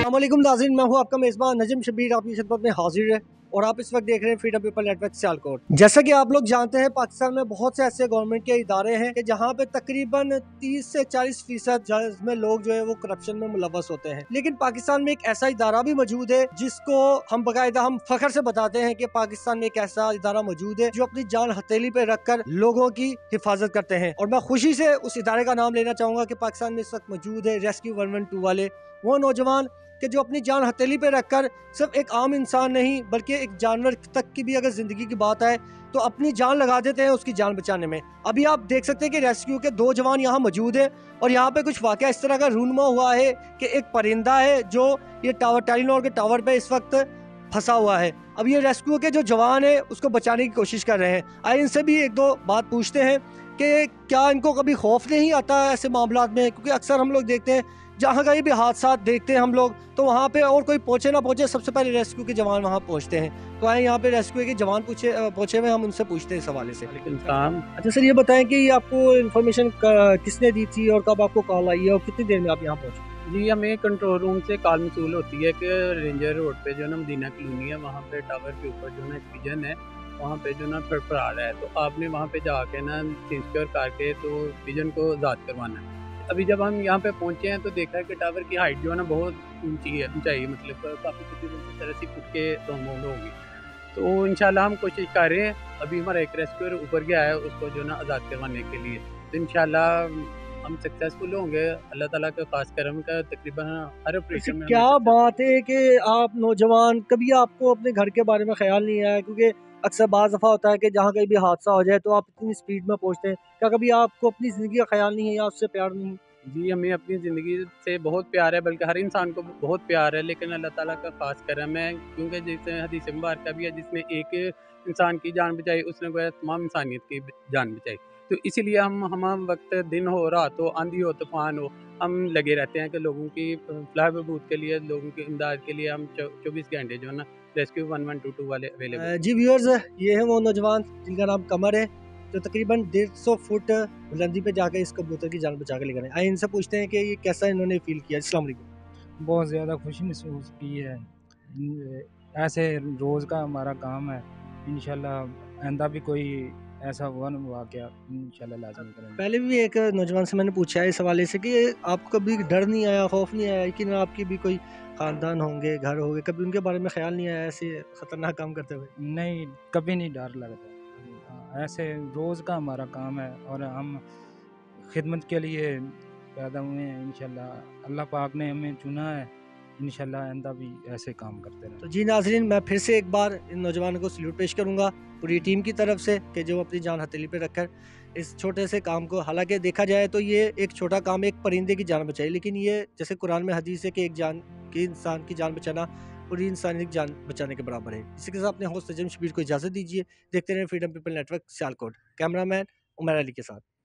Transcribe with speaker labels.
Speaker 1: अस्सलाम वालेकुम नाज़रीन, मैं हूं आपका मेज़बान नजम शबीर आपकी खिदमत में हाजिर है और आप इस वक्त देख रहे हैं फ्रीडम पीपल नेटवर्क सियालकोट। जैसा कि आप लोग जानते हैं, पाकिस्तान में बहुत से ऐसे गवर्नमेंट के इदारे हैं कि जहां पे तकरीबन 30 से 40% में लोग जो है वो करप्शन में मुलव्वस होते हैं। लेकिन पाकिस्तान में एक ऐसा इदारा भी मौजूद है जिसको हम बाकायदा हम फख्र से बताते हैं कि पाकिस्तान में एक ऐसा इदारा मौजूद है जो अपनी जान हथेली पे रखकर लोगों की हिफाजत करते हैं। और मैं खुशी से उस इदारे का नाम लेना चाहूंगा कि पाकिस्तान में इस वक्त मौजूद है रेस्क्यू 112 वाले, वो नौजवान कि जो अपनी जान हथेली पे रखकर सिर्फ एक आम इंसान नहीं बल्कि एक जानवर तक की भी अगर जिंदगी की बात आए तो अपनी जान लगा देते हैं उसकी जान बचाने में। अभी आप देख सकते हैं कि रेस्क्यू के 2 जवान यहाँ मौजूद है और यहाँ पे कुछ वाकया इस तरह का रूनमा हुआ है कि एक परिंदा है जो ये टावर टेलीनॉर के टावर पे इस वक्त फंसा हुआ है। अब ये रेस्क्यू के जो जवान है उसको बचाने की कोशिश कर रहे हैं। आइए इनसे भी एक दो बात पूछते हैं कि क्या इनको कभी खौफ नहीं आता ऐसे मामलात में, क्योंकि अक्सर हम लोग देखते हैं जहाँ कहीं भी हादसा देखते हैं हम लोग तो वहाँ पे और कोई पहुँचे ना पहुँचे सबसे पहले रेस्क्यू के जवान वहाँ पहुँचते हैं। तो आए यहाँ पे रेस्क्यू के जवान पहुँचे हुए, हम उनसे पूछते हैं इस हवाले से। अच्छा सर, ये बताएं कि ये आपको इन्फॉर्मेशन किसने दी थी और कब आपको कॉल आई है और कितनी देर में आप यहाँ पहुँचे?
Speaker 2: जी, हमें कंट्रोल रूम से कॉल मसूल होती है कि रेंजर रोड पे जो है ना मदीना कॉलोनी है, वहाँ पे टावर के ऊपर जो है ना एक पिजन है, वहाँ पे जो ना फड़फड़ा रहा है। तो आपने वहाँ पे जाके ना सिक्योर करके तो पिजन को आज़ाद करवाना है। अभी जब हम यहाँ पे पहुँचे हैं तो देखा है कि टावर की हाइट जो है ना बहुत ऊंची है, ऊंचाई मतलब काफ़ी तकरीबन 70 फुट के राउंड होगी। तो इंशाल्लाह हम कोशिश कर रहे हैं। अभी हमारा एक रेस्क्यूअर ऊपर गया है उसको जो ना आज़ाद करवाने के लिए, तो इंशाल्लाह हम सक्सेसफुल होंगे। अल्लाह ताला का खास करम का तकरीबन हर ऑपरेशन में
Speaker 1: क्या बात है कि आप नौजवान, कभी आपको अपने घर के बारे में ख्याल नहीं आया? क्योंकि अक्सर बाज़ दफ़ा होता है कि जहाँ कहीं भी हादसा हो जाए तो आप इतनी स्पीड में पहुँचते हैं, क्या कभी आपको अपनी ज़िंदगी का ख्याल नहीं है या उससे प्यार नहीं?
Speaker 2: जी, हमें अपनी ज़िंदगी से बहुत प्यार है, बल्कि हर इंसान को बहुत प्यार है, लेकिन अल्लाह ताला का खास करम है। क्योंकि जैसे हदीस मुबारक भी है जिसमें एक इंसान की जान बचाई उसने गोया तमाम इंसानियत की जान बचाई। तो इसीलिए हम वक्त दिन हो रात हो आंधी हो तूफान हो, हम लगे रहते हैं कि लोगों की फलाह बहबूद के लिए, लोगों की इमदाद के लिए हम 24 घंटे जो है ना रेस्क्यू 1122 वाले अवेलेबल।
Speaker 1: जी व्यूअर्स, ये है वो नौजवान जिनका नाम कमर है जो तकरीबन 150 फुट बुलंदी पे जाकर इस कबूतर की जान बचा कर लेकर आए। आइए इनसे पूछते हैं कि ये कैसा इन्होंने फील किया। अस्सलाम वालेकुम।
Speaker 3: बहुत ज़्यादा खुशी महसूस की है। ऐसे रोज़ का हमारा काम है। इंशाल्लाह आइंदा भी कोई ऐसा वाक़या इंशाल्लाह लाज़मी करेंगे।
Speaker 1: पहले भी एक नौजवान से मैंने पूछा है इस हवाले से कि आपको कभी डर नहीं आया, खौफ नहीं आया कि ना आपकी भी कोई ख़ानदान होंगे, घर होंगे, कभी उनके बारे में ख्याल नहीं आया ऐसे ख़तरनाक काम करते हुए?
Speaker 3: नहीं, कभी नहीं डर लगता। ऐसे रोज़ का हमारा काम है और हम खिदमत के लिए पैदा हुए हैं। इंशाल्लाह अल्लाह पाक ने हमें चुना है, इंशाल्लाह आइंदा भी ऐसे काम करते रहें।
Speaker 1: तो जी नाज़रीन, मैं फिर से एक बार इन नौजवानों को सल्यूट पेश करूंगा पूरी टीम की तरफ से कि जो अपनी जान हथेली पे रखकर इस छोटे से काम को, हालांकि देखा जाए तो ये एक छोटा काम, एक परिंदे की जान बचाई, लेकिन ये जैसे कुरान में हदीस है कि एक जान की इंसान की जान बचाना पूरी इंसानी की जान बचाने के बराबर है। इसी के साथ अपने होस्ट नजम शबीर को इजाज़त दीजिए। देखते रहे freedom people network Sialkot. Cameraman Umar Ali के साथ।